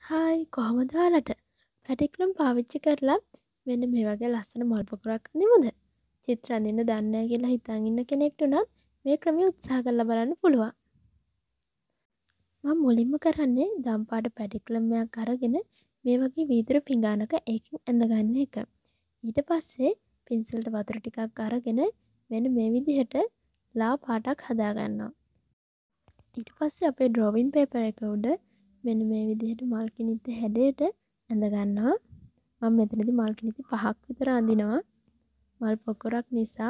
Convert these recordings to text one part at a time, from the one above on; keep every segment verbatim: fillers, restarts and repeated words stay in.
Hi කොහොමද ඔයාලට? පැටික්ලම් පාවිච්චි කරලා මෙන්න මේ වගේ ලස්සන මල් පොකුරක් අඳිමුද? චිත්‍ර අඳින්න දන්නේ නැහැ කියලා හිතන් ඉන්න කෙනෙක්ට උනත් මේ ක්‍රමය උත්සාහ කරලා බලන්න පුළුවන්. මම මුලින්ම කරන්නේ දම් පාට පැටික්ලම් එකක් අරගෙන මේ වගේ වීදුරු පිඟානක ඒකෙන් ඇඳ ගන්න එක. ඊට පස්සේ පින්සලට වතුර ටිකක් අරගෙන මෙන්න මේ විදිහට ලා පාටක් හදා ගන්නවා. ඊට පස්සේ අපේ ඩ්‍රොවින් පේපර් එක උඩ මෙන්න මේ විදිහට මල් කිනිත්ත හැඩයට ඇඳ ගන්නවා. මම මෙතනදී මල් කිනිති පහක් විතර අඳිනවා. මල් පොකුරක් නිසා.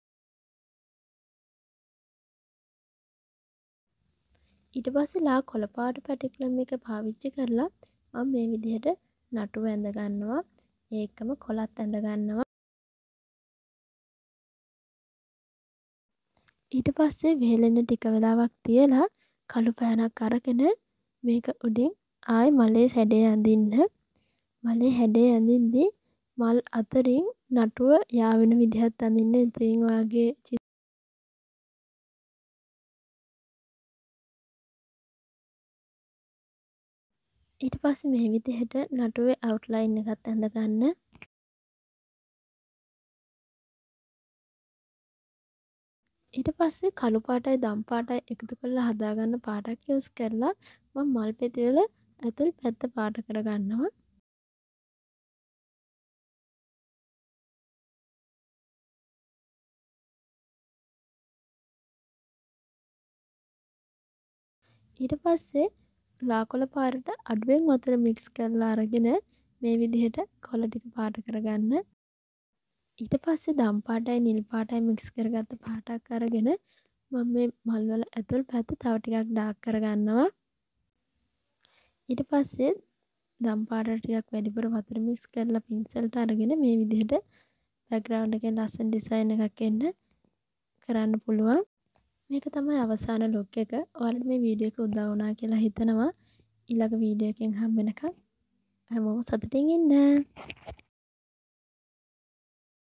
ඊට පස්සේ ලා කොළ පාට පැටික්ලම් එක පාවිච්චි කරලා මම මේ විදිහට නටුව ඇඳ ගන්නවා. ඒකම කොළත් ඇඳ ගන්නවා. ඊට පස්සේ වේලෙන්න ටික වෙලාවක් තියලා කළු පෑනක් අරගෙන මේක උඩින් ආයි මලේ හැඩය අඳින්න. මලේ හැඩය අඳින්දී මල් අතරින් නටුව යාවෙන විදිහත් අඳින්න. ඉතින් ඔයාගේ ඊට පස්සේ මේ විදිහට නටුවේ අවුට්ලයින් එකත් ඇඳ ගන්න. ඊට පස්සේ කළු පාටයි දම් පාටයි එකතු කරලා හදාගන්න පාටක් යූස් කරලා මම මල් පෙති වල ඇතුල් පැත්ත පාට කරගන්නවා. ඊට පස්සේ ලා කොළ පාටට අඩුවෙන් වතුර මික්ස් කරලා අරගෙන මේ විදිහට කොළ ටික පාට කරගන්න. ඊට පස්සේ දම් පාටයි නිල් පාටයි මික්ස් කරගත්ත පාටක් අරගෙන මම මේ මල් වල ඇතුල් පැත්ත තව ටිකක් ඩාර්ක් කරගන්නවා. ඊට පස්සේ දම් පාට ටිකක් වැඩිපුර වතුර මික්ස් කරලා පින්සලට අරගෙන මේ විදිහට බෑග්ග්‍රවුන්ඩ් එකේ ලස්සන ඩිසයින් එකක් එන්න කරන්න පුළුවන්. මේක තමයි අවසාන ලුක් එක. ඔයාලට මේ වීඩියෝ එක උදව් වුණා කියලා හිතනවා. ඊළඟ වීඩියෝ එකෙන් හම්බ වෙනකම් හැමෝම සතුටින් ඉන්න.